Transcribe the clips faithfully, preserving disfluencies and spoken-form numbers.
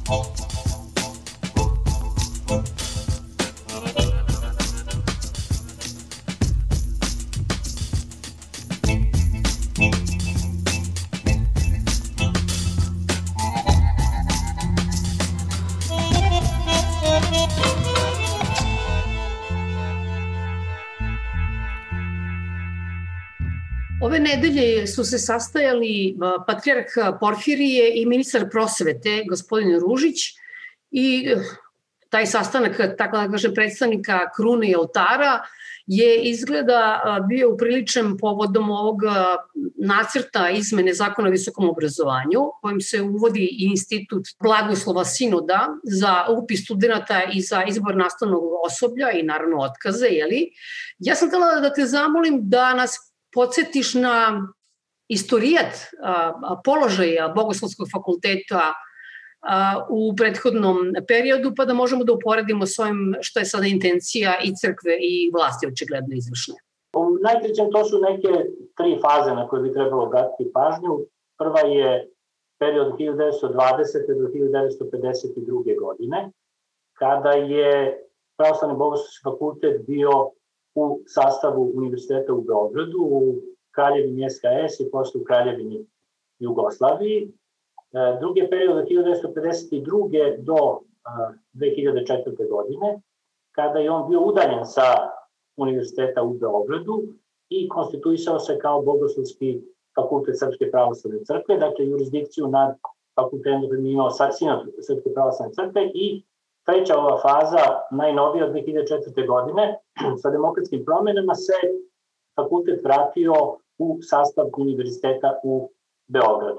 Ove nedelje su se sastajali patrijarh Porfirije i ministar prosvete, gospodin Ružić, i taj sastanak, tako da kažem, predstavnika krune i oltara je izgleda bio upriličen povodom ovog nacrta izmene zakona o visokom obrazovanju, kojim se uvodi i institut blagoslova sinoda za upis studenta i za izbor nastavnog osoblja i naravno otkaze, jeli? Ja sam htela da te zamolim da nas podsjetiš na istorijat položaja Bogoslovskog fakulteta u prethodnom periodu, pa da možemo da uporedimo s ovim što je sada intencija i crkve i vlasti očigledno izvršne. U najkraćem to su neke tri faze na koje bi trebalo obratiti pažnju. Prva je period hiljadu devetsto dvadesete do hiljadu devetsto pedeset druge. godine, kada je Pravoslavni bogoslovski fakultet bio u sastavu Univerziteta u Beogradu, u Kraljevini S K S i posle u Kraljevini Jugoslaviji. Drugi je period od hiljadu devetsto pedeset druge. do dve hiljade četvrte. godine, kada je on bio udaljen sa Univerziteta u Beogradu i konstituisao se kao Bogoslovski fakultet Srpske pravoslavne crkve, dakle jurisdikciju nad fakultetom imao Sinod Srpske pravoslavne crkve. I treća ova faza, najnovija od dve hiljade četvrte. godine, sa demokratskim promenama se fakultet vratio u sastav Univerziteta u Beogradu.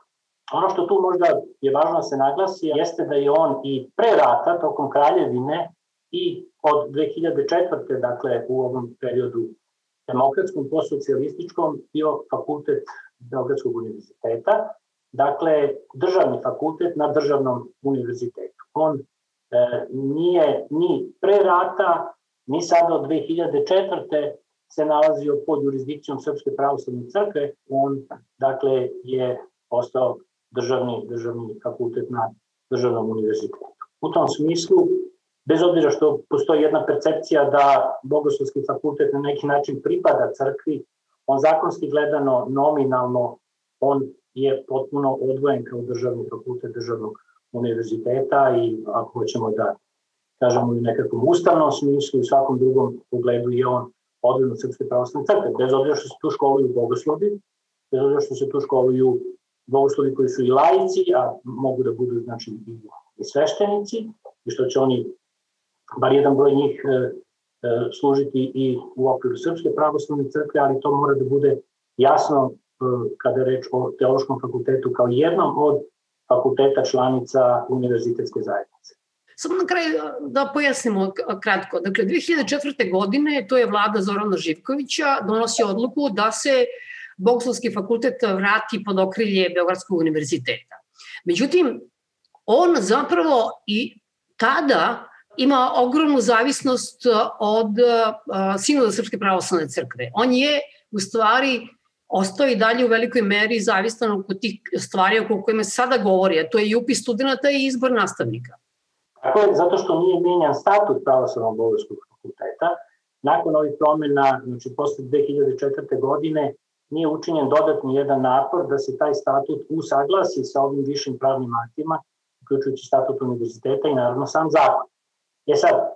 Ono što tu možda je važno da se naglasi jeste da je on i pre rata, tokom Kraljevine, i od dve hiljade četvrte. dakle u ovom periodu demokratskom, posocijalističkom, bio fakultet Beogradskog univerziteta, dakle državni fakultet na državnom univerzitetu. On e, nije ni pre rata, ni sada od dve hiljade četvrte. se nalazio pod jurisdikcijom Srpske pravoslavne crkve, on dakle je postao državni, državni fakultet na državnom univerzitetu. U tom smislu, bez obzira što postoji jedna percepcija da Bogoslovski fakultet na neki način pripada crkvi, on zakonski gledano, nominalno, on je potpuno odvojen kao državni fakultet državnog univerziteta i ako hoćemo da kažemo u nekakvom ustavnom smislu i svakom drugom pogledu je on odvojen od Srpske pravoslavne crkve, bez obzira što se tu školuju bogoslovi, bez obzira što se tu školuju bogoslovi koji su i laici, a mogu da budu znači i sveštenici, i što će oni, bar jedan broj njih, e, e, služiti i u okviru Srpske pravoslavne crkve, ali to mora da bude jasno e, kada je reč o Teološkom fakultetu kao jednom od fakulteta članica univerzitetske zajednice. Samo na kraju da pojasnimo kratko. Dakle, dve hiljade četvrte. godine, to je vlada Zorana Živkovića, donosi odluku da se Bogoslovski fakultet vrati pod okrilje Beogradskog univerziteta. Međutim, on zapravo i tada ima ogromnu zavisnost od Sinoda Srpske pravoslavne crkve. On je u stvari ostao i dalje u velikoj meri zavistan oko tih stvari oko kojima se sada govori, a to je i upis studenta i izbor nastavnika. Tako je, zato što nije menjan statut Pravoslavnog bogoslovskog fakulteta. Nakon ovih promena, znači posle dve hiljade četvrte. godine, nije učinjen dodatni jedan napor da se taj statut usaglasi sa ovim višim pravnim aktima, uključujući statut univerziteta i naravno sam zakon. E sad, e,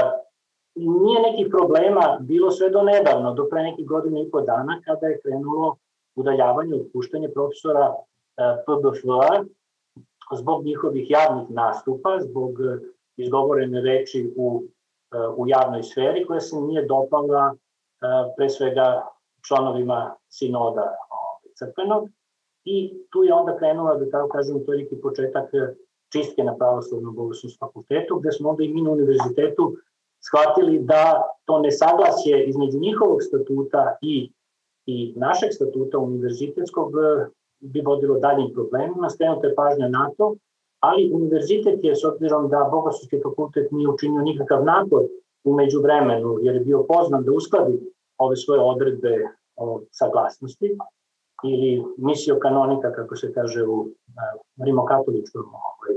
nije nekih problema bilo sve do nedavno, do pre nekih godina i po dana, kada je krenulo udaljavanje, otpuštanje profesora e, P B F A zbog njihovih javnih nastupa, zbog izgovorene reči u, u javnoj sferi, koja se nije dopala pre svega članovima sinoda crkvenog. I tu je onda krenula, da tako kažem, to je neki početak čistke na Pravoslavnom bogoslovskom fakultetu, gde smo onda i mi na univerzitetu shvatili da to nesaglasje između njihovog statuta i, i našeg statuta univerzitetskog bi vodilo daljim problemima, skrenuta je pažnja na to, ali univerzitet je, s obzirom da Bogoslovski fakultet nije učinio nikakav napor u međuvremenu, jer je bio poznan da uskladi ove svoje odredbe o saglasnosti, ili misio kanonika, kako se kaže u rimokatoličkom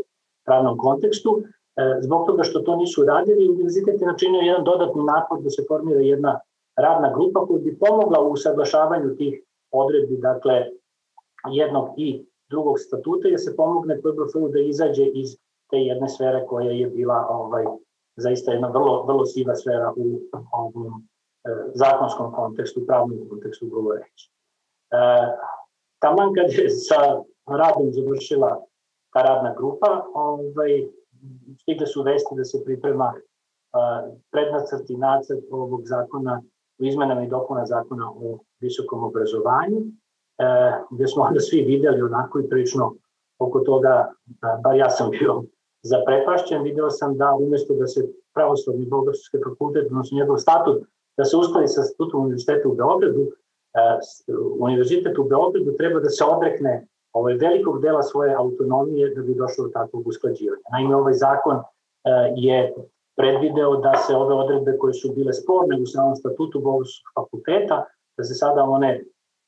pravnom kontekstu. Zbog toga što to nisu radili, univerzitet je načinio jedan dodatni napor da se formira jedna radna grupa koja bi pomogla u usaglašavanju tih odredbi, dakle, jednog i drugog statuta, da se pomogne P B F U da izađe iz te jedne sfere koja je bila ovaj, zaista jedna vrlo, vrlo siva sfera u ovom e, zakonskom kontekstu, pravnom kontekstu govoreći. E, taman kad je sa radom završila ta radna grupa, ovaj, stigle su vesti da se priprema a, prednacrt i nacrt ovog zakona u izmenama i dopuna zakona o visokom obrazovanju, e, gde smo onda svi videli onako i prilično oko toga, a, bar ja sam bio zaprepašćen, video sam da umesto da se Pravoslavni Bogoslovski fakultet, odnosno njegov statut, da se uskladi sa statutom univerziteta u Beogradu, e, univerzitet u Beogradu treba da se odrekne ovaj velikog dela svoje autonomije da bi došlo do takvog usklađivanja. Naime, ovaj zakon e, je predvideo da se ove odredbe koje su bile sporne u samom statutu Bogoslovskog fakulteta, da se sada one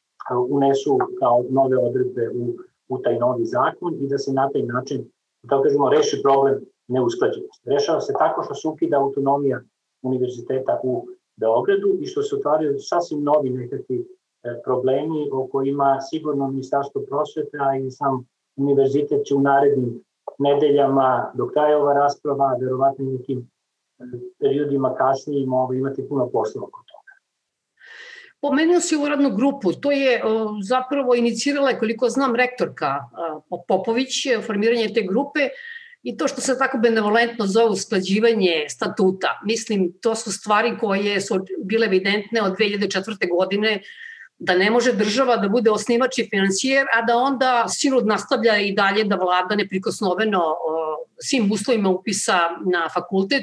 unesu kao nove odredbe u, u taj novi zakon i da se na taj način, da kažemo, reši problem neusklađenosti. Rešava se tako što se ukida autonomija univerziteta u Beogradu i što se otvaraju sasvim novi nekakvi problemi o kojima sigurno Ministarstvo prosvete, a i sam univerzitet će u narednim nedeljama, dok traje ova rasprava, verovatno i nekim periodima kasnije imati puno posla oko toga. Pomenuo si ovu radnu grupu, to je o, zapravo inicirala, koliko znam, rektorka o, Popović, formiranje te grupe i to što se tako benevolentno zove usklađivanje statuta. Mislim, to su stvari koje su bile evidentne od dve hiljade četvrte. godine, da ne može država da bude osnivač i financijer, a da onda silud nastavlja i dalje da vlada neprikosnoveno svim uslovima upisa na fakultet,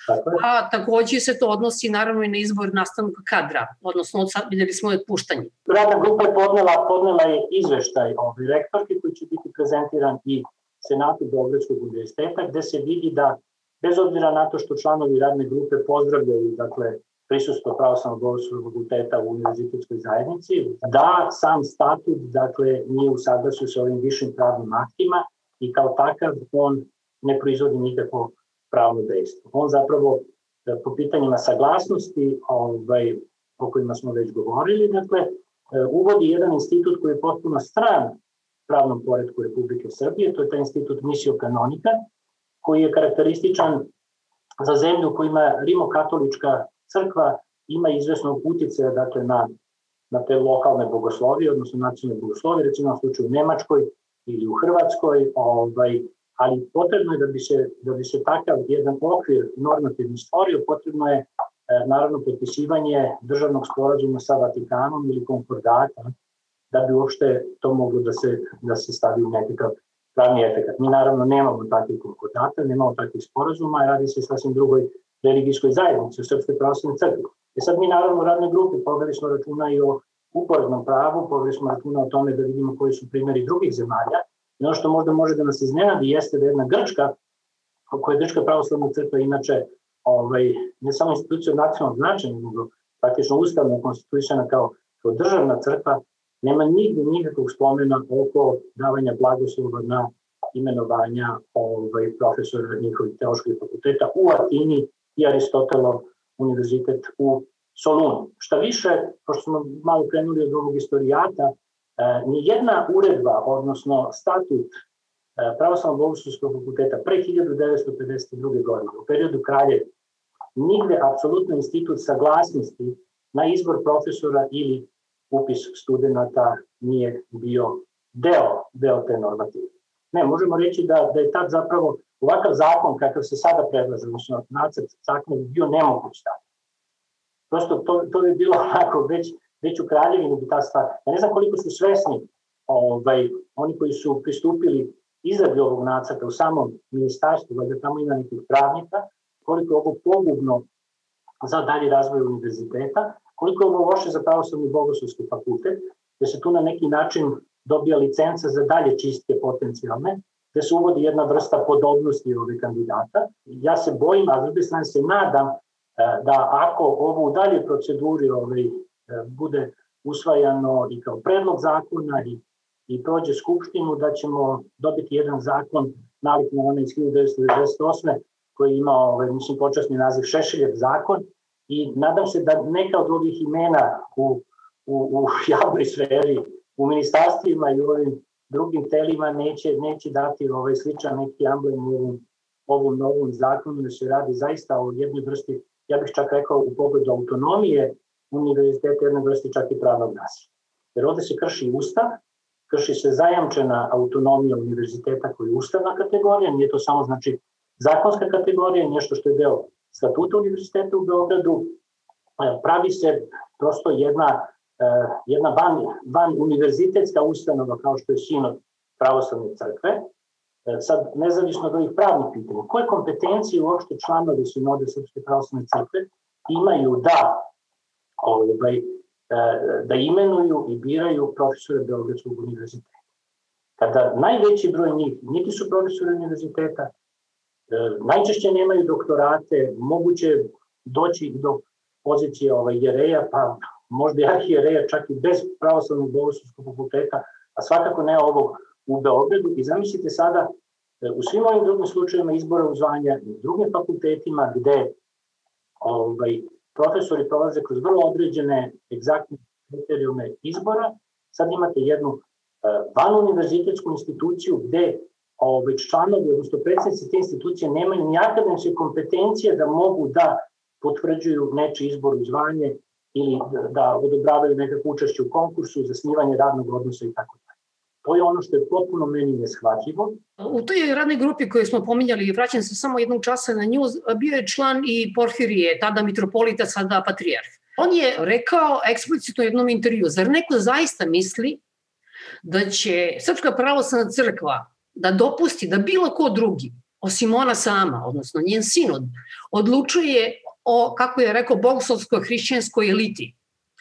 a takođe se to odnosi naravno i na izbor nastavnog kadra, odnosno vidjeli smo i otpuštanje. Radna grupa je podnela, podnela je izveštaj ovoj rektorki koji će biti prezentiran i Senatu Beogradskog univerziteta, gde se vidi da, bez obzira na to što članovi radne grupe pozdravljaju, dakle, prisustvo Pravoslavnog Bogoslovskog fakulteta u univerzitetskoj zajednici, da sam statut, dakle, nije u saglasju sa ovim višim pravnim aktima i kao takav on ne proizvodi nikakvo pravno dejstvo. On zapravo po pitanjima saglasnosti, ovaj, o kojima smo već govorili, dakle, uvodi jedan institut koji je potpuno stran pravnom poretku Republike Srbije, to je taj institut misio kanonika, koji je karakterističan za zemlju u kojima rimokatolička crkva ima izvesnog uticaja, dakle, na, na te lokalne bogoslovije, odnosno nacionalne bogoslovije, recimo u slučaju u Nemačkoj ili u Hrvatskoj, ovaj, ali potrebno je da bi se, da bi se takav jedan okvir normativni stvorio, potrebno je e, naravno potpisivanje državnog sporazuma sa Vatikanom ili konkordata, da bi uopšte to moglo da se, da se stavi u nekakav pravni efekat. Mi naravno nemamo takvih konkordata, nemamo takvih sporazuma, radi se sasvim drugoj religijskoj zajednici, u Srpskoj pravoslavnoj crkvi. E sad mi naravno u radnoj grupi povedali smo računa i o uporednom pravu, povedali smo računa o tome da vidimo koji su primjeri drugih zemalja. I ono što možda može da nas iznenadi jeste da jedna Grčka, koja je Grčka pravoslavna crkva inače ovaj, ne samo institucija od nacionalnog značaja, nego praktično ustavno konstituisana kao, kao državna crkva, nema nigde nikakvog spomena oko davanja blagoslova na imenovanja ovaj, profesora njihovih teoloških fakulteta u Atini i Aristotelov univerzitet u Solunu. Šta više, pošto smo malo krenuli od ovog istorijata, eh, nijedna uredba, odnosno statut eh, Pravoslavnog Bogoslovskog fakulteta pre hiljadu devetsto pedeset druge. godine, u periodu Kraljevine, nigde apsolutno institut saglasnosti na izbor profesora ili upis studenta nije bio deo, deo te normative. Ne, možemo reći da, da je tad zapravo ovakav zakon kakav se sada predlaže, odnosno nacrt zakona bi bio nemoguć tako. Prosto to, to bi bilo onako već, već u Kraljevini bi ta stvar. Ja ne znam koliko su svesni ovaj, oni koji su pristupili izradi ovog nacrta u samom ministarstvu, da tamo ima nekih pravnika, koliko je ovo pogubno za dalji razvoj univerziteta, koliko je ovo loše za Pravoslavni Bogoslovski fakultet, da se tu na neki način dobija licenca za dalje čistke potencijalne, da se uvodi jedna vrsta podobnosti ovih kandidata. Ja se bojim, a s druge strane se nadam da ako ovo u dalje proceduri ovaj, bude usvajano i kao predlog zakona i i prođe Skupštinu, da ćemo dobiti jedan zakon nalik na onaj iz hiljadu devetsto devedeset osme koji ima, ovaj, mislim, počasni naziv Šešeljev zakon, i nadam se da neka od ovih imena u, u, u javnoj sferi, u ministarstvima i u ovim drugim telima neće, neće dati ovaj sličan neki amblem u ovom, ovom novom zakonu, da se radi zaista o jednoj vrsti, ja bih čak rekao u pogledu autonomije univerziteta, jednoj vrsti čak i pravnog nasilja. Jer ovde se krši ustav, krši se zajamčena autonomija univerziteta koja je ustavna kategorija, nije to samo znači zakonska kategorija, nešto što je deo statuta univerziteta u Beogradu, pravi se prosto jedna, jedna van, van univerzitetska ustanova kao što je Sinod pravoslavne crkve. Sad, nezavisno od ovih pravnih pitanja, koje kompetencije uopšte članovi Sinode Srpske pravoslavne crkve imaju da, ovaj, da imenuju i biraju profesore Beogradskog univerziteta? Kada najveći broj njih niti su profesori univerziteta, najčešće nemaju doktorate, moguće doći do pozicije ovaj, jereja, pa možda i arhijereja čak i bez pravoslavnog bogoslovskog fakulteta, a svakako ne ovog u Beogradu. I zamislite sada u svim ovim drugim slučajevima izbora u zvanja i drugim fakultetima gde ovaj, profesori prolaze kroz vrlo određene egzaktne kriterijume izbora, sad imate jednu uh, vanuniverzitetsku instituciju gde ovaj, članovi, odnosno predsednici te institucije nemaju ni akademske kompetencije da mogu da potvrđuju nečiji izbor u zvanje ili da odobravaju nekako učešće u konkursu, zasnivanje radnog odnosa i tako dalje. To je ono što je potpuno meni neshvatljivo. U toj radnoj grupi koju smo pominjali, vraćam se samo jednog časa na nju, bio je član i Porfirije, tada mitropolita, sada patrijarh. On je rekao eksplicitno u jednom intervju, zar neko zaista misli da će Srpska pravoslavna crkva da dopusti da bilo ko drugi, osim ona sama, odnosno njen sinod, odlučuje o, kako je rekao, bogoslovskoj hrišćanskoj eliti.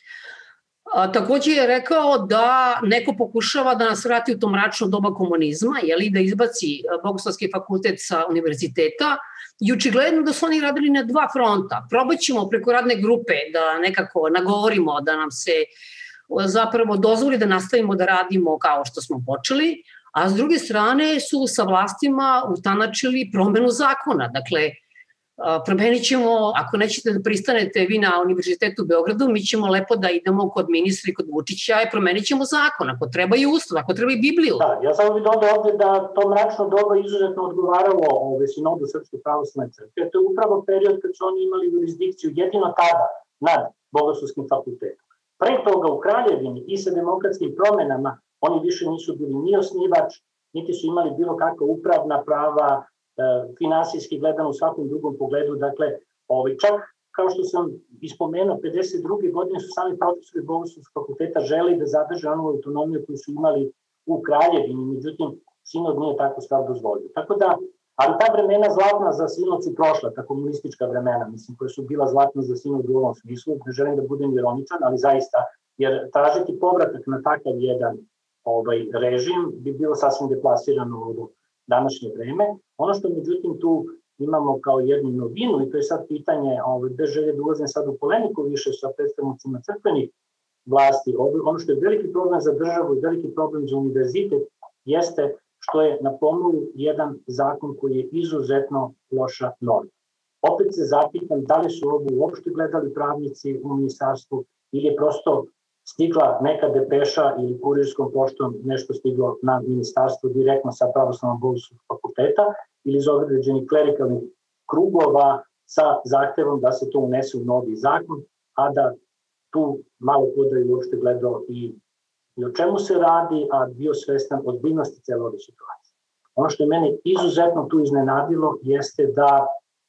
A, takođe je rekao da neko pokušava da nas vrati u to mračno doba komunizma, jeli, da izbaci Bogoslovski fakultet sa univerziteta, i očigledno da su oni radili na dva fronta. Probat ćemo preko radne grupe da nekako nagovorimo da nam se zapravo dozvoli da nastavimo da radimo kao što smo počeli, a s druge strane su sa vlastima utanačili promenu zakona. Dakle, promenit ćemo, ako nećete da pristanete vi na Univerzitetu u Beogradu, mi ćemo lepo da idemo kod ministra i kod Vučića i promenit ćemo zakon, ako treba i ustav, ako treba i Bibliju. Da, ja samo bih dodao ovde da to mračno doba izuzetno odgovaralo ove Sinodu Srpske pravoslavne crkve. To je upravo period kad su oni imali jurisdikciju jedino tada nad Bogoslovskim fakultetom. Pre toga u Kraljevini i sa demokratskim promenama oni više nisu bili ni osnivač, niti su imali bilo kakva upravna prava, finansijski gledano u svakom drugom pogledu. Dakle, ovaj, čak kao što sam ispomenuo, pedeset druge godine su sami profesori Bogoslovskog fakulteta želi da zadrže onu autonomiju koju su imali u Kraljevini, međutim, Sinod nije tako stvar dozvolio. Tako da, ali ta vremena zlatna za Sinod su prošla, ta komunistička vremena, mislim, koja su bila zlatna za Sinod u ovom smislu, ne želim da budem ironičan, ali zaista, jer tražiti povratak na takav jedan ovaj, režim bi bilo sasvim deplasirano u današnje vreme. Ono što međutim tu imamo kao jednu novinu, i to je sad pitanje, ovaj, bez želje da ulazim sad u polemiku više sa predstavnicima crkvenih vlasti, ono što je veliki problem za državu i veliki problem za univerzitet jeste što je na pomolu jedan zakon koji je izuzetno loša norma. Opet se zapitam da li su ovo uopšte gledali pravnici u ministarstvu ili je prosto stigla neka depeša ili kurirskom poštom nešto stiglo na ministarstvo direktno sa pravoslavnog bogoslovskog fakulteta ili iz određenih klerikalnih krugova sa zahtevom da se to unese u novi zakon, a da tu malo ko da je uopšte gledao i, i o čemu se radi, a bio svestan ozbiljnosti cele ove situacije. Ono što je mene izuzetno tu iznenadilo jeste da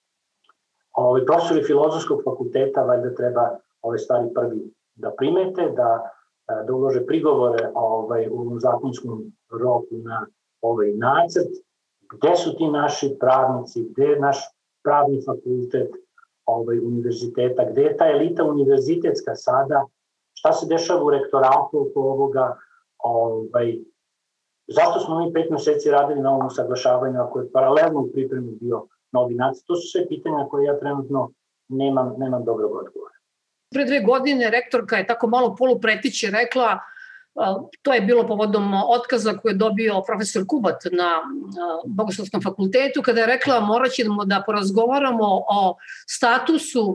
ovaj, profesori filozofskog fakulteta valjda treba ove stvari prvi da primete, da, da ulože prigovore ovaj, u ovom zakonskom roku na ovaj nacrt. Gde su ti naši pravnici, gde je naš pravni fakultet ovaj, univerziteta, gde je ta elita univerzitetska sada, šta se dešava u rektoratu oko ovoga, ovaj, zašto smo mi pet meseci radili na ovom usaglašavanju ako je paralelno u pripremi bio novi nacrt. To su sve pitanja koje ja trenutno nemam, nemam dobrog odgovora. Pre dve godine rektorka je tako malo polupretiće rekla To je bilo povodom otkaza koje je dobio profesor Kubat na Bogoslovskom fakultetu, kada je rekla morat ćemo da porazgovaramo o statusu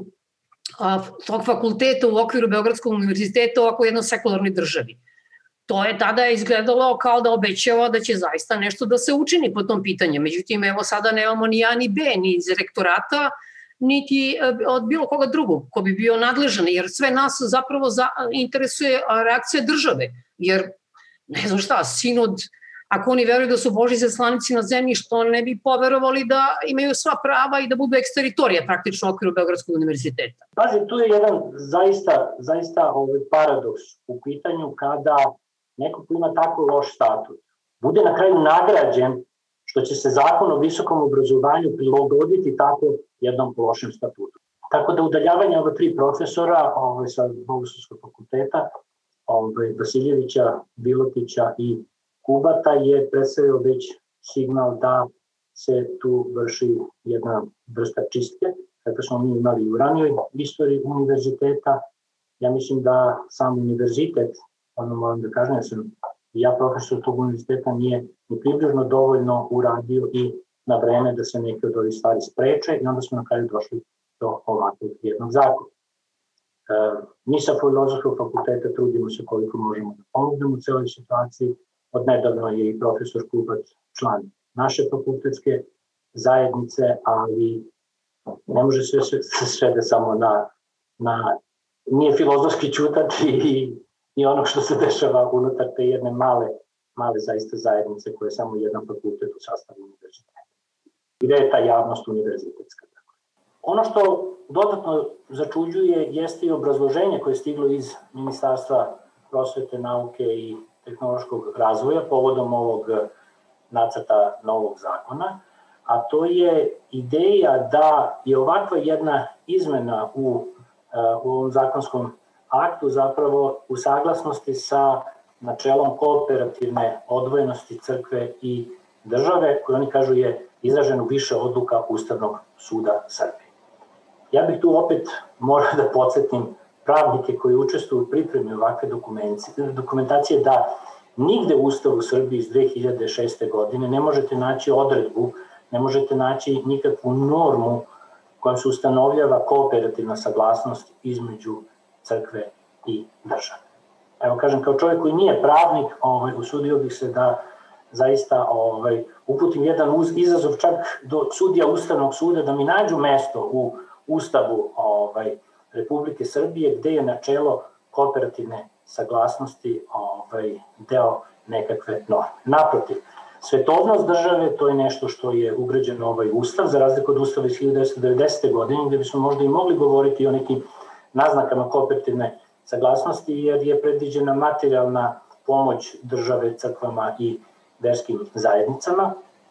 tog fakulteta u okviru Beogradskog univerziteta u ovako jednoj sekularnoj državi. To je tada izgledalo kao da obećava da će zaista nešto da se učini po tom pitanju. Međutim, evo sada nemamo ni A ni B, ni iz rektorata, niti od bilo koga drugog ko bi bio nadležan, jer sve nas zapravo interesuje reakcija države. Jer, ne znam šta, sinod, ako oni veruju da su Božji zaslanici na zemlji, što ne bi poverovali da imaju sva prava i da budu eksteritorija praktično u okviru Beogradskog univerziteta. Pazi, tu je jedan zaista, zaista ovaj paradoks u pitanju kada neko ko ima tako loš statut bude na kraju nagrađen što će se zakon o visokom obrazovanju prilagoditi tako jednom lošem statutu. Tako da udaljavanje ove tri profesora ovaj, sa Bogoslovskog fakulteta, ovaj, Vasiljevića, Bilotića i Kubata je predstavio već signal da se tu vrši jedna vrsta čistke, kako smo mi imali u ranijoj istoriji univerziteta. Ja mislim da sam univerzitet, ono moram da kažem, ja sam ja profesor tog univerziteta, nije ni približno dovoljno uradio i na vreme da se neke od ovih stvari spreče i onda smo na kraju došli do ovakvog jednog zakona. E, mi sa Filozofskog fakulteta trudimo se koliko možemo da pomognemo u celoj situaciji. Od nedavno je i profesor Kubat član naše fakultetske zajednice, ali ne može sve se svede samo na, na nije filozofski ćutati i, i ono što se dešava unutar te jedne male, male zaista zajednice koje je samo jedan fakultet u sastavu univerziteta. Gde je ta javnost univerzitetska? Ono što dodatno začuđuje jeste i obrazloženje koje je stiglo iz Ministarstva prosvete, nauke i tehnološkog razvoja povodom ovog nacrta novog zakona, a to je ideja da je ovakva jedna izmena u, u ovom zakonskom aktu zapravo u saglasnosti sa načelom kooperativne odvojenosti crkve i države, koje oni kažu je izraženo više odluka Ustavnog suda Srbije. Ja bih tu opet morao da podsjetim pravnike koji učestvuju u pripremi ovakve dokumentacije da nigde u Ustavu Srbije iz dve hiljade šeste. godine ne možete naći odredbu, ne možete naći nikakvu normu kojom se ustanovljava kooperativna saglasnost između crkve i države. Evo kažem, kao čovjek koji nije pravnik, ovaj, usudio bih se da zaista ovaj, uputim jedan uz, izazov čak do sudija Ustavnog suda da mi nađu mesto u Ustavu ovaj, Republike Srbije gde je načelo kooperativne saglasnosti ovaj, deo nekakve norme. Naprotiv, svetovnost države to je nešto što je ugrađeno ovaj Ustav, za razliku od Ustava iz hiljadu devetsto devedesete. godine, gde bismo možda i mogli govoriti o nekim naznakama kooperativne saglasnosti, jer je predviđena materijalna pomoć države, crkvama i verskim zajednicama.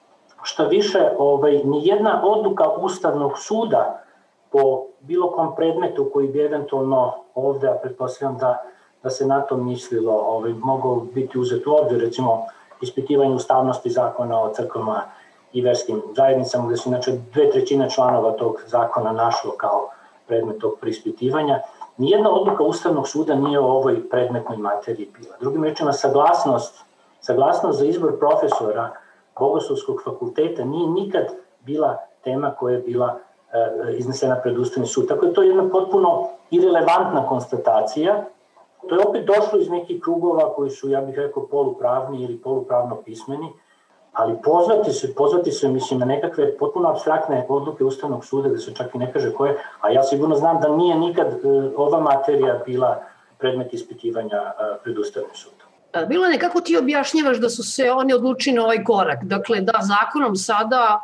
Što više, ovaj, nijedna odluka Ustavnog suda po bilo kom predmetu koji bi eventualno ovde, a pretpostavljam da, da se na to mislilo, ovaj, mogao biti uzet u obzir, recimo ispitivanje ustavnosti zakona o crkvama i verskim zajednicama, gde su inače dve trećine članova tog zakona našlo kao predmet tog preispitivanja. Nijedna odluka Ustavnog suda nije o ovoj predmetnoj materiji bila. Drugim rečima, saglasnost, saglasnost za izbor profesora Bogoslovskog fakulteta nije nikad bila tema koja je bila iznesena pred Ustavni sud. Tako je to jedna potpuno irelevantna konstatacija. To je opet došlo iz nekih krugova koji su, ja bih rekao, polupravni ili polupravno pismeni, ali pozvati se, pozvati se, mislim, na nekakve potpuno apstraktne odluke Ustavnog suda, da se čak i ne kaže koje, a ja sigurno znam da nije nikad ova materija bila predmet ispitivanja pred Ustavnim sudom. Milane, kako ti objašnjavaš da su se oni odlučili na ovaj korak? Dakle, da zakonom sada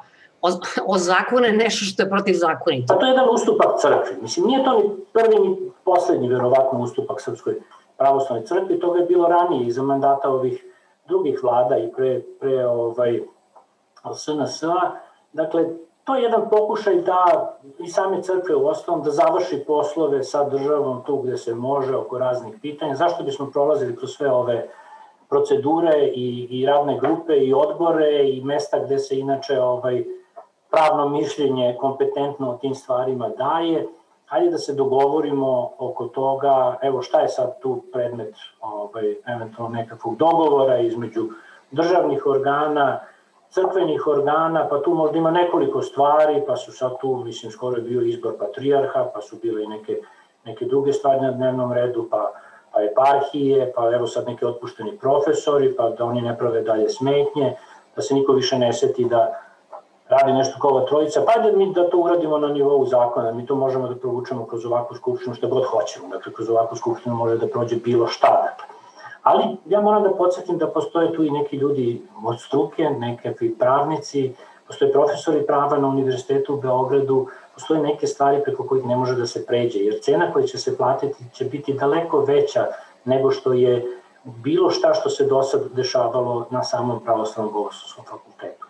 o zakone nešto što je protivzakonito. Pa to je jedan ustupak crkvi. Mislim, nije to ni prvi ni poslednji, verovatno, ustupak Srpskoj pravoslavnoj crkvi. Toga je bilo ranije iza mandata ovih drugih vlada i pre, pre ovaj, S N S-a. Dakle, to je jedan pokušaj da i same crkve u osnovom da završi poslove sa državom tu gde se može oko raznih pitanja. Zašto bismo prolazili kroz sve ove procedure i, i radne grupe i odbore i mesta gde se inače ovaj, pravno mišljenje kompetentno o tim stvarima daje, hajde da se dogovorimo oko toga, evo šta je sad tu predmet ovaj, eventualno nekakvog dogovora između državnih organa, crkvenih organa, pa tu možda ima nekoliko stvari, pa su sad tu, mislim, skoro je bio izbor patrijarha, pa su bile i neke, neke druge stvari na dnevnom redu, pa, pa eparhije, pa evo sad neki otpušteni profesori, pa da oni ne prave dalje smetnje, da se niko više ne seti da radi nešto kao ova trojica, pa da mi da to uradimo na nivou zakona, mi to možemo da provučemo kroz ovakvu skupštinu što god hoćemo, dakle kroz ovakvu skupštinu može da prođe bilo šta, dakle. Ali ja moram da podsjetim da postoje tu i neki ljudi od struke, nekakvi pravnici, postoje profesori prava na Univerzitetu u Beogradu, postoje neke stvari preko kojih ne može da se pređe, jer cena koja će se platiti će biti daleko veća nego što je bilo šta što se do sad dešavalo na samom Pravoslavnom bogoslovskom fakultetu.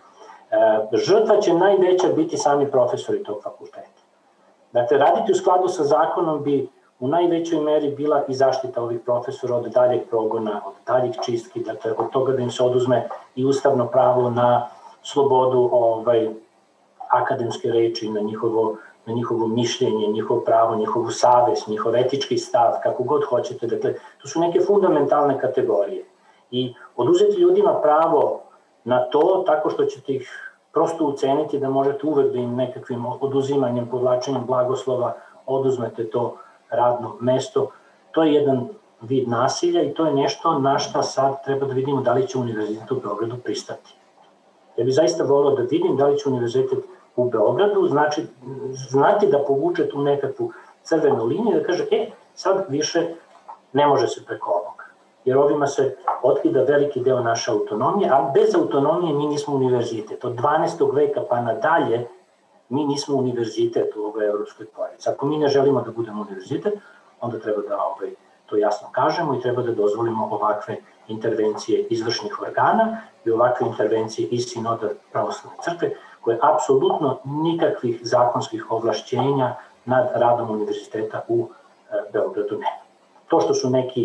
Žrtva će najveća biti sami profesori tog fakulteta. Dakle, raditi u skladu sa zakonom bi u najvećoj meri bila i zaštita ovih profesora od daljeg progona, od daljih čistki, dakle, od toga da im se oduzme i ustavno pravo na slobodu ovaj, akademske reči, na njihovo, na njihovo mišljenje, njihovo pravo, njihovu savest, njihov etički stav, kako god hoćete. Dakle, to su neke fundamentalne kategorije. I oduzeti ljudima pravo na to tako što ćete ih prosto uceniti da možete uvek da im nekakvim oduzimanjem, povlačenjem blagoslova oduzmete to radno mesto, to je jedan vid nasilja i to je nešto na šta sad treba da vidimo da li će Univerzitet u Beogradu pristati. Ja bih zaista volio da vidim da li će Univerzitet u Beogradu znači, znati da povuče tu nekakvu crvenu liniju i da kaže, e, sad više ne može se preko ovoga. Jer ovima se otkida veliki deo naše autonomije, a bez autonomije mi nismo univerzitet. Od dvanaestog veka pa nadalje mi nismo univerzitet u ovoj evropskoj pojednici. Ako mi ne želimo da budemo univerzitet, onda treba da ovaj, to jasno kažemo i treba da dozvolimo ovakve intervencije izvršnih organa i ovakve intervencije iz Sinoda Pravoslavne crkve, koje apsolutno nikakvih zakonskih ovlašćenja nad radom univerziteta u e, Beogradu nema. To što su neki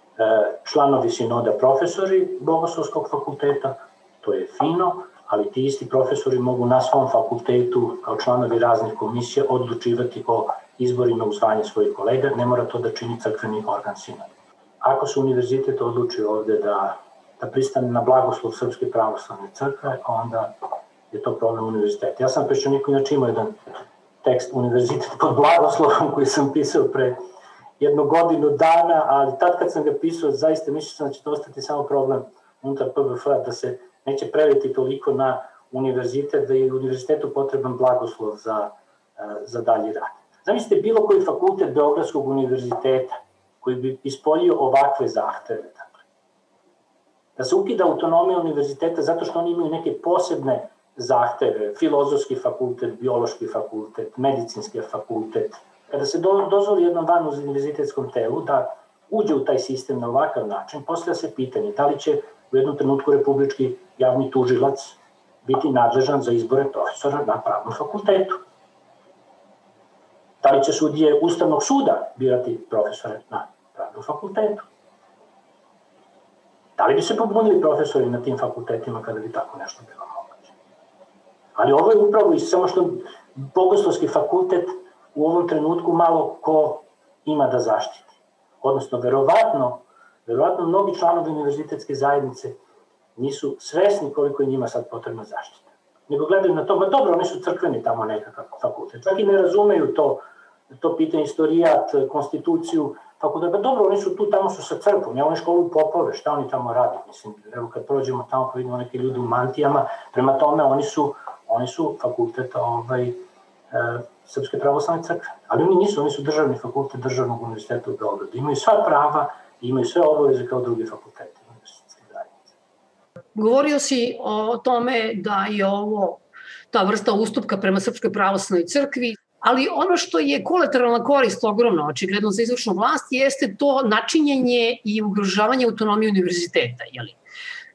članovi Sinoda profesori Bogoslovskog fakulteta, to je fino, ali ti isti profesori mogu na svom fakultetu kao članovi raznih komisija odlučivati o izborima u zvanje svojih kolega, ne mora to da čini crkveni organ Sinoda. Ako se univerzitet odluči ovde da, da pristane na blagoslov Srpske pravoslavne crkve, onda je to problem univerziteta. Ja sam peščanik, inače imao jedan tekst Univerzitet pod blagoslovom koji sam pisao pre jednu godinu dana, ali tad kad sam ga pisao, zaista mislio sam da će to ostati samo problem unutar P B F, da se neće preliti toliko na univerzitet, da je univerzitetu potreban blagoslov za, za dalji rad. Zamislite, bilo koji fakultet Beogradskog univerziteta koji bi ispoljio ovakve zahteve, dakle, da se ukida autonomija univerziteta zato što oni imaju neke posebne zahteve, filozofski fakultet, biološki fakultet, medicinski fakultet. Kada se do, dozvoli jednom van uz univerzitetskom telu da uđe u taj sistem na ovakav način, postavlja se pitanje da li će u jednom trenutku republički javni tužilac biti nadležan za izbore profesora na pravnom fakultetu. Da li će sudije Ustavnog suda birati profesore na pravnom fakultetu? Da li bi se pobunili profesori na tim fakultetima kada bi tako nešto bilo moguće? Ali ovo je upravo i samo što Bogoslovski fakultet u ovom trenutku malo ko ima da zaštiti. Odnosno, verovatno, verovatno mnogi članovi univerzitetske zajednice nisu svesni koliko je njima sad potrebna zaštita. Nego gledaju na to, ma dobro, oni su crkveni tamo nekakav fakultet. Čak i ne razumeju to, to pitanje istorijat, konstituciju, fakultet. Pa dobro, oni su tu, tamo su sa crkvom, ja oni školu popove, šta oni tamo radi? Mislim, evo kad prođemo tamo, pa vidimo neke ljudi u mantijama, prema tome oni su, oni su fakultet ovaj, e, Srpske pravoslavne crkve. Ali oni nisu, oni su državni fakultet Državnog univerziteta u Beogradu. Imaju sva prava i imaju sve obaveze kao drugi fakulteti univerzitetske zajednice. Govorio si o tome da je ovo ta vrsta ustupka prema Srpskoj pravoslavnoj crkvi, ali ono što je kolateralna korist ogromna, očigledno za izvršnu vlast, jeste to načinjenje i ugrožavanje autonomije univerziteta. Jeli?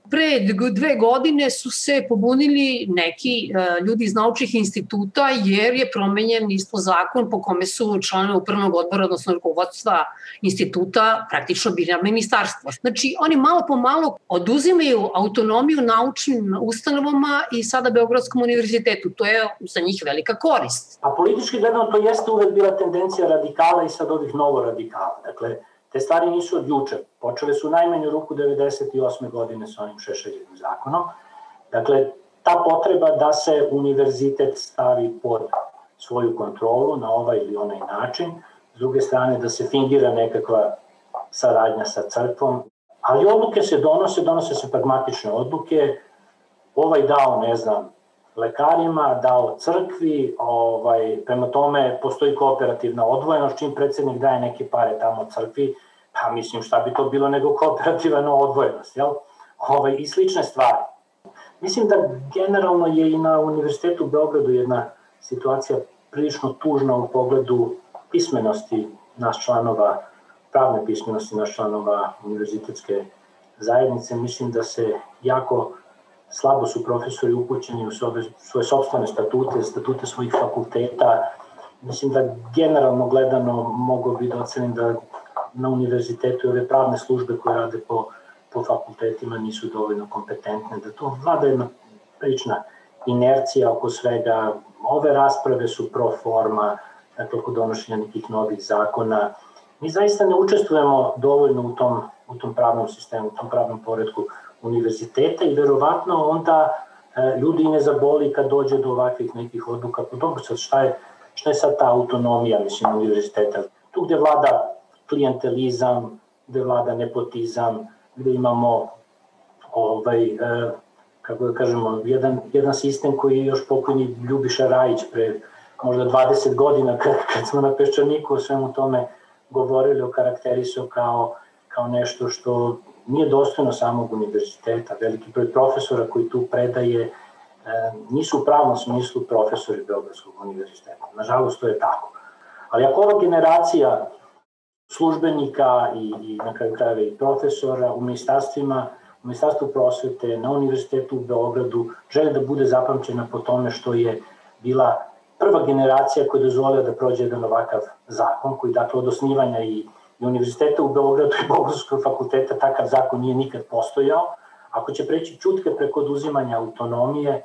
Pre dve godine su se pobunili neki ljudi iz naučnih instituta jer je promenjen isto zakon po kome su članovi upravnog odbora, odnosno rukovodstva instituta praktično birali ministarstvo. Znači, oni malo po malo oduzimaju autonomiju naučnim ustanovama i sada Beogradskom univerzitetu. To je za njih velika korist. A politički gledano to jeste uvek bila tendencija radikala i sad ovih novo radikala. Dakle, te stvari nisu od juče. Počele su najmanju ruku devedeset osme godine sa onim Šešeljevim zakonom. Dakle, ta potreba da se univerzitet stavi pod svoju kontrolu na ovaj ili onaj način, s druge strane da se fingira nekakva saradnja sa crkvom, ali odluke se donose, donose se pragmatične odluke, ovaj dao, ne znam, lekarima, dao crkvi, ovaj, prema tome postoji kooperativna odvojenost, čim predsednik daje neke pare tamo crkvi, pa mislim šta bi to bilo nego kooperativna odvojenost, jel? Ovaj, i slične stvari. Mislim da generalno je i na Univerzitetu u Beogradu jedna situacija prilično tužna u pogledu pismenosti naš članova, pravne pismenosti naš članova univerzitetske zajednice. Mislim da se jako slabo su profesori upućeni u svoje sopstvene statute, statute svojih fakulteta. Mislim da generalno gledano mogu bi da ocenim da na univerzitetu ove pravne službe koje rade po, po fakultetima nisu dovoljno kompetentne, da to vlada jedna prilična inercija oko svega. Ove rasprave su pro forma, dakle oko donošenja nekih novih zakona. Mi zaista ne učestvujemo dovoljno u tom, u tom pravnom sistemu, u tom pravnom poretku univerziteta i verovatno onda e, ljudi ne zaboli kad dođe do ovakvih nekih odluka. Pa dobro, sad šta je, šta je sad ta autonomija, mislim, univerziteta? Tu gde vlada klijentelizam, gde vlada nepotizam, gde imamo ovaj, e, kako da kažemo, jedan, jedan sistem koji je još pokojni Ljubiša Rajić pre možda dvadeset godina kad, kad smo na Peščaniku o svemu tome govorili, okarakterisao kao, kao nešto što nije dostojno samog univerziteta. Veliki broj profesora koji tu predaje e, nisu u pravnom smislu profesori Beogradskog univerziteta. Nažalost, to je tako. Ali ako ova generacija službenika i, i na kraju krajeva i profesora u ministarstvima, u Ministarstvu prosvete, na Univerzitetu u Beogradu, žele da bude zapamćena po tome što je bila prva generacija koja je dozvolila da prođe jedan ovakav zakon, koji dakle od osnivanja i, i Univerziteta u Beogradu i Bogoslovskog fakulteta takav zakon nije nikad postojao. Ako će preći čutke preko oduzimanja autonomije,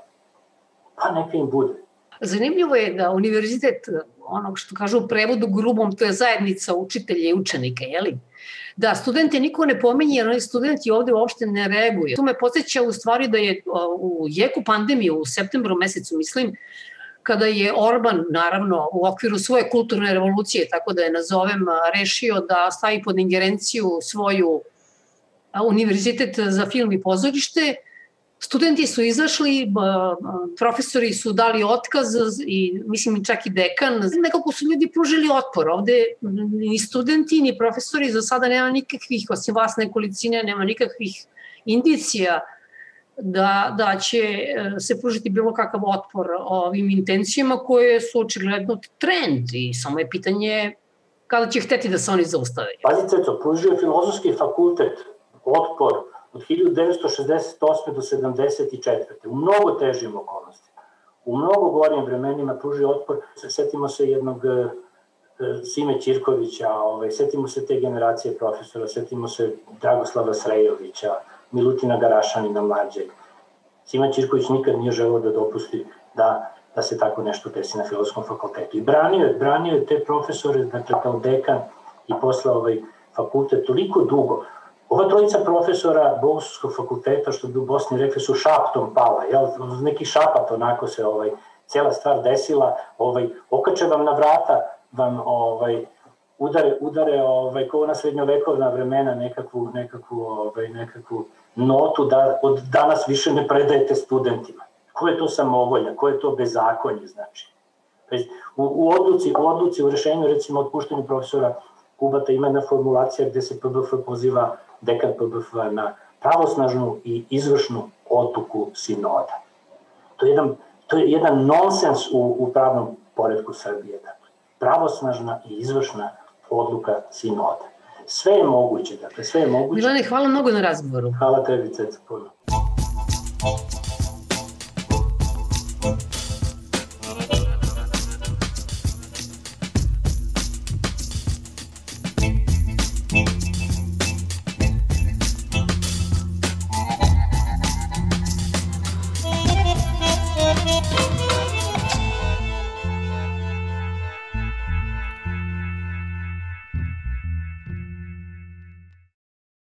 pa neka im bude. Zanimljivo je da univerzitet, onog što kažu u prevodu grubom, to je zajednica učitelja i učenika, jeli? Da, studente niko ne pominje, jer oni studenti ovde uopšte ne reaguju. To me podsjeća u stvari da je u jeku pandemije, u septembru mesecu, mislim, kada je Orban, naravno, u okviru svoje kulturne revolucije, tako da je nazovem, rešio da stavi pod ingerenciju svoju univerzitet za film i pozorište, studenti su izašli, profesori su dali otkaz i mislim čak i dekan. Nekako su ljudi pružili otpor. Ovde ni studenti, ni profesori za sada nema nikakvih, osim vas nekolicine, nema nikakvih indicija da, da će se pružiti bilo kakav otpor ovim intencijama koje su očigledno trend i samo je pitanje kada će hteti da se oni zaustave. Pazite, to pružio Filozofski fakultet otpor od hiljadu devetsto šezdeset osme do sedamdeset četvrte u mnogo težim okolnostima, u mnogo gorijim vremenima pružio otpor. Setimo se jednog Sime Ćirkovića, ovaj, setimo se te generacije profesora, setimo se Dragoslava Srejovića, Milutina Garašanina mlađeg. Sima Ćirković nikad nije želeo da dopusti da, da se tako nešto desi na Filozofskom fakultetu. I branio je, branio je te profesore, dakle kao dekan i posle ovaj fakultet toliko dugo. Ova trojica profesora Bogoslovskog fakulteta, što bi u Bosni rekli, su šaptom pala, jel? Neki šapat onako se ovaj, cijela stvar desila, ovaj, okače vam na vrata, vam ovaj, udare, udare ovaj, kao na srednjovekovna vremena nekakvu, nekakvu, ovaj, nekakvu notu da od danas više ne predajete studentima. Ko je to samovolja, ko je to bezakonje, znači? U, u, odluci, u odluci, u rešenju, recimo, otpuštenju profesora Kubata ima jedna formulacija gde se P B F poziva, dekan P B F na pravosnažnu i izvršnu odluku sinoda. To je jedan, to je jedan nonsens u, u pravnom poretku Srbije. Dakle, pravosnažna i izvršna odluka sinoda. sve je moguće, dakle, sve je moguće. Milane, hvala mnogo na razgovoru. Hvala tebi, Ceca, puno.